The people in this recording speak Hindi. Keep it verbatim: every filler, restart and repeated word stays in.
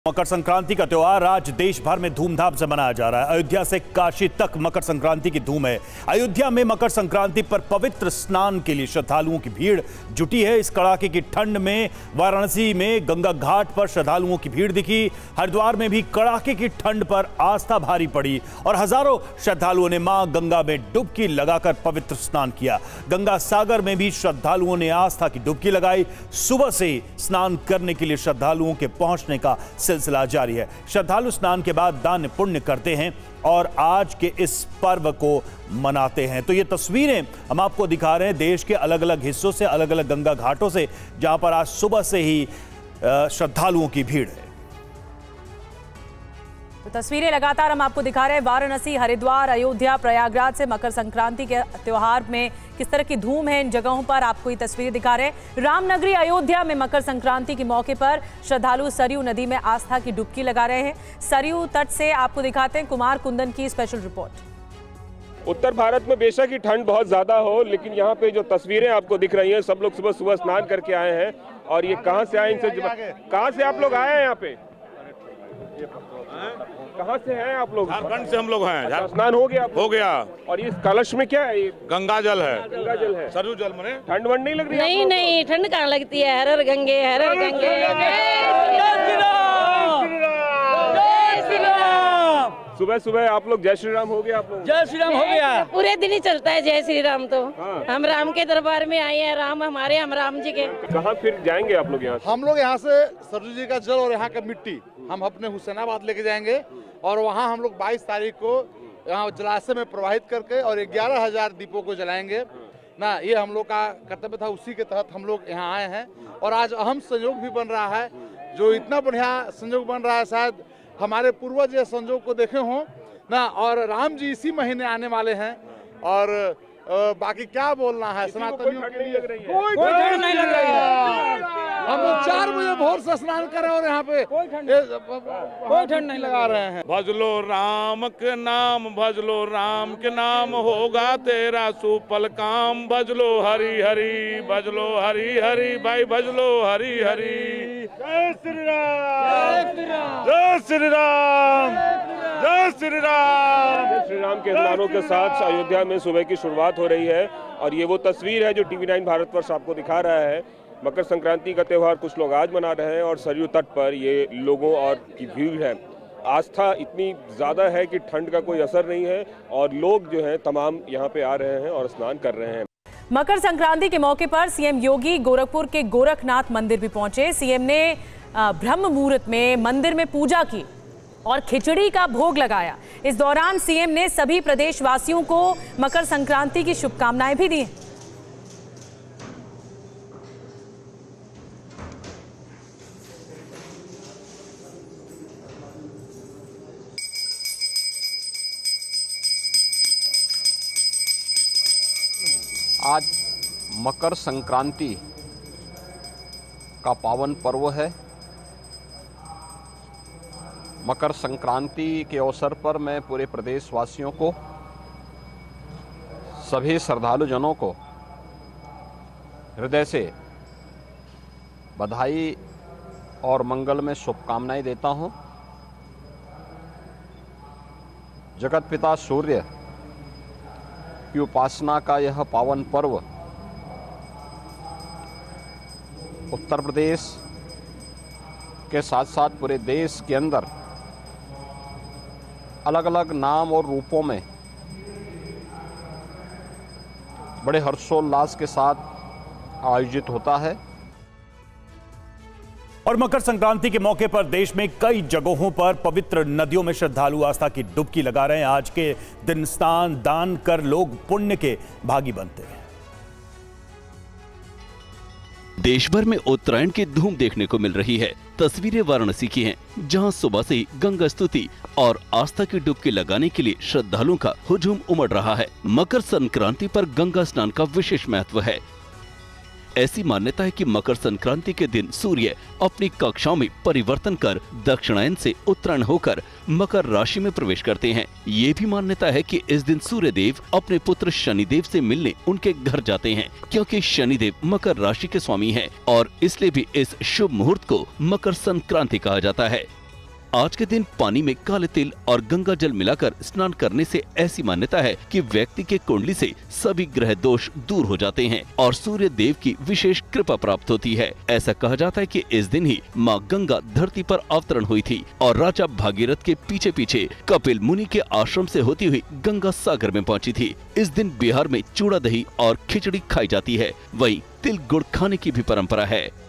मकर संक्रांति का त्योहार आज देश भर में धूमधाम से मनाया जा रहा है। अयोध्या से काशी तक मकर संक्रांति की धूम है। अयोध्या में मकर संक्रांति पर पवित्र स्नान के लिए श्रद्धालुओं की भीड़ जुटी है। इस कड़ाके की ठंड में वाराणसी में गंगा घाट पर श्रद्धालुओं की भीड़ दिखी। हरिद्वार में भी कड़ाके की ठंड पर आस्था भारी पड़ी और हजारों श्रद्धालुओं ने मां गंगा में डुबकी लगाकर पवित्र स्नान किया। गंगा सागर में भी श्रद्धालुओं ने आस्था की डुबकी लगाई। सुबह से स्नान करने के लिए श्रद्धालुओं के पहुंचने का सिलसिला जारी है। श्रद्धालु स्नान के बाद दान पुण्य करते हैं और आज के इस पर्व को मनाते हैं। तो ये तस्वीरें हम आपको दिखा रहे हैं देश के अलग अलग हिस्सों से, अलग अलग गंगा घाटों से, जहां पर आज सुबह से ही श्रद्धालुओं की भीड़ है। तो तस्वीरें लगातार हम आपको दिखा रहे हैं। वाराणसी, हरिद्वार, अयोध्या, प्रयागराज से मकर संक्रांति के त्योहार में किस तरह की धूम है इन जगहों पर, आपको ये तस्वीरें दिखा रहे हैं। रामनगरी अयोध्या में मकर संक्रांति के मौके पर श्रद्धालु सरयू नदी में आस्था की डुबकी लगा रहे हैं। सरयू तट से आपको दिखाते हैं कुमार कुंदन की स्पेशल रिपोर्ट। उत्तर भारत में बेशक ही ठंड बहुत ज्यादा हो, लेकिन यहाँ पे जो तस्वीरें आपको दिख रही हैं, सब लोग सुबह सुबह स्नान करके आए हैं। और ये कहाँ से आए, इनसे कहाँ से आप लोग आए हैं यहाँ पे? कहाँ से हैं आप लोग? झारखंड से हम लोग हैं। अच्छा, स्नान हो गया? हो गया। और इस कलश में क्या है? ये गंगा जल है। गंगा जल है, सरयू जल मने। ठंड वंड नहीं लग रही? नहीं नहीं, ठंड कहाँ लगती है। हर हर गंगे, हर हर गंगे। सुबह सुबह आप लोग जय श्री राम हो गया? आप लोग जय श्री राम हो गया। पूरे दिन ही चलता है जय श्री राम। तो हाँ। हम राम के दरबार में आए हैं। राम हमारे, हम राम जी के। कहाँ फिर जाएंगे आप लोग? यहाँ हम लोग यहाँ से सरयू जी का जल और यहाँ का मिट्टी हम अपने हुसैनाबाद लेके जाएंगे और वहाँ हम लोग बाईस तारीख को यहाँ जलाशय में प्रवाहित करके और ग्यारह हजार दीपों को जलाएंगे ना। ये हम लोग का कर्तव्य था, उसी के तहत हम लोग यहाँ आए हैं। और आज अहम संयोग भी बन रहा है, जो इतना बढ़िया संयोग बन रहा है, शायद हमारे पूर्वज ये संयोग को देखे हों ना। और राम जी इसी महीने आने वाले हैं। और आ, बाकी क्या बोलना है, सनातनियों के लिए कोई ठंड नहीं लग रही है। हम लोग चार बजे भोर से स्नान कर रहे हैं और यहाँ पे कोई ठंड कोई ठंड नहीं लगा रहे हैं। भज लो राम के नाम, भज लो राम के नाम, होगा तेरा सुफल काम। भज लो हरि हरि, भज लो हरि हरि, भाई भज लो हरि हरि। जय श्री राम, जय श्री राम, जय श्री राम। जय श्री राम के नारों के साथ अयोध्या में सुबह की शुरुआत हो रही है। और ये वो तस्वीर है जो टीवी नाइन भारतवर्ष आपको दिखा रहा है। मकर संक्रांति का त्यौहार कुछ लोग आज मना रहे हैं और सरयू तट पर ये लोगों और की भीड़ है। आस्था इतनी ज़्यादा है कि ठंड का कोई असर नहीं है और लोग जो हैं तमाम यहाँ पे आ रहे हैं और स्नान कर रहे हैं। मकर संक्रांति के मौके पर सीएम योगी गोरखपुर के गोरखनाथ मंदिर भी पहुंचे। सीएम ने ब्रह्म मुहूर्त में मंदिर में पूजा की और खिचड़ी का भोग लगाया। इस दौरान सीएम ने सभी प्रदेशवासियों को मकर संक्रांति की शुभकामनाएं भी दी। आज मकर संक्रांति का पावन पर्व है। मकर संक्रांति के अवसर पर मैं पूरे प्रदेशवासियों को, सभी श्रद्धालु जनों को हृदय से बधाई और मंगल में शुभकामनाएं देता हूं। जगत पिता सूर्य की उपासना का यह पावन पर्व उत्तर प्रदेश के साथ साथ पूरे देश के अंदर अलग अलग नाम और रूपों में बड़े हर्षोल्लास के साथ आयोजित होता है। और मकर संक्रांति के मौके पर देश में कई जगहों पर पवित्र नदियों में श्रद्धालु आस्था की डुबकी लगा रहे हैं। आज के दिन स्नान दान कर लोग पुण्य के भागी बनते हैं। देश भर में उत्तरायण की धूम देखने को मिल रही है। तस्वीरें वाराणसी की हैं, जहां सुबह से ही गंगा स्तुति और आस्था की डुबकी लगाने के लिए श्रद्धालुओं का हुजूम उमड़ रहा है। मकर संक्रांति पर गंगा स्नान का विशेष महत्व है। ऐसी मान्यता है कि मकर संक्रांति के दिन सूर्य अपनी कक्षाओं में परिवर्तन कर दक्षिणायन से उत्तरायण होकर मकर राशि में प्रवेश करते हैं। ये भी मान्यता है कि इस दिन सूर्य देव अपने पुत्र शनिदेव से मिलने उनके घर जाते हैं, क्योंकि शनिदेव मकर राशि के स्वामी हैं और इसलिए भी इस शुभ मुहूर्त को मकर संक्रांति कहा जाता है। आज के दिन पानी में काले तिल और गंगा जल मिलाकर स्नान करने से ऐसी मान्यता है कि व्यक्ति के कुंडली से सभी ग्रह दोष दूर हो जाते हैं और सूर्य देव की विशेष कृपा प्राप्त होती है। ऐसा कहा जाता है कि इस दिन ही माँ गंगा धरती पर अवतरण हुई थी और राजा भागीरथ के पीछे पीछे कपिल मुनि के आश्रम से होती हुई गंगा सागर में पहुंची थी। इस दिन बिहार में चूड़ा दही और खिचड़ी खाई जाती है, वहीं तिल गुड़ खाने की भी परंपरा है।